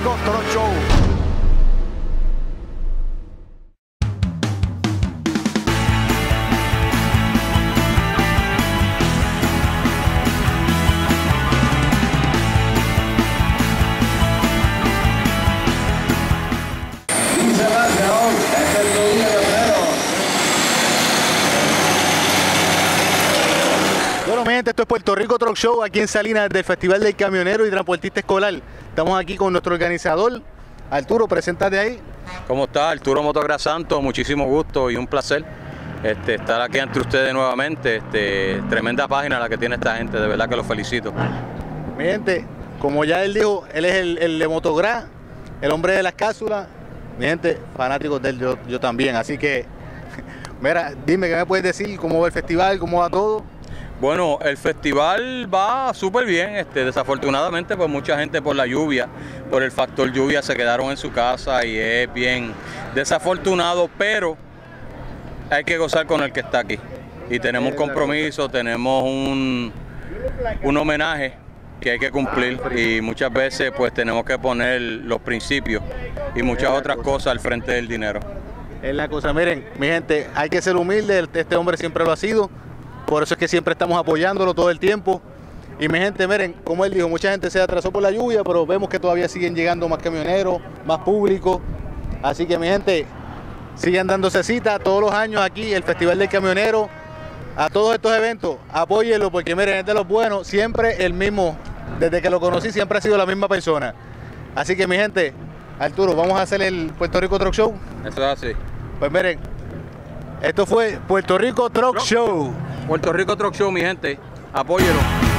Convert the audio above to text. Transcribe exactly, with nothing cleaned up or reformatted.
Rico Truck Show. Bueno, mi gente, esto es Puerto Rico Truck Show aquí en Salinas del Festival del Camionero y Transportista Escolar. Estamos aquí con nuestro organizador, Arturo, preséntate ahí. ¿Cómo está? Arturo Motogras Santos, muchísimo gusto y un placer este, estar aquí ante ustedes nuevamente. Este, tremenda página la que tiene esta gente, de verdad que los felicito. Mi gente, como ya él dijo, él es el, el de Motogras, el hombre de las cápsulas. Mi gente, fanáticos de él, yo, yo también, así que, mira, dime, ¿qué me puedes decir? ¿Cómo va el festival? ¿Cómo va todo? Bueno, el festival va súper bien, este, desafortunadamente pues mucha gente por la lluvia, por el factor lluvia se quedaron en su casa y es bien desafortunado, pero hay que gozar con el que está aquí. Y tenemos compromiso, tenemos un, un homenaje que hay que cumplir y muchas veces pues tenemos que poner los principios y muchas otras cosas al frente del dinero. Es la cosa, miren, mi gente, hay que ser humilde, este hombre siempre lo ha sido. Por eso es que siempre estamos apoyándolo todo el tiempo. Y mi gente, miren, como él dijo, mucha gente se atrasó por la lluvia, pero vemos que todavía siguen llegando más camioneros, más público. Así que mi gente, sigan dándose cita todos los años aquí, el Festival del Camionero, a todos estos eventos, apóyenlo porque miren, es de los buenos, siempre el mismo, desde que lo conocí siempre ha sido la misma persona. Así que mi gente, Arturo, vamos a hacer el Puerto Rico Truck Show. Eso es así. Pues miren, esto fue Puerto Rico Truck Show. Puerto Rico Truck Show, mi gente, apóyelo.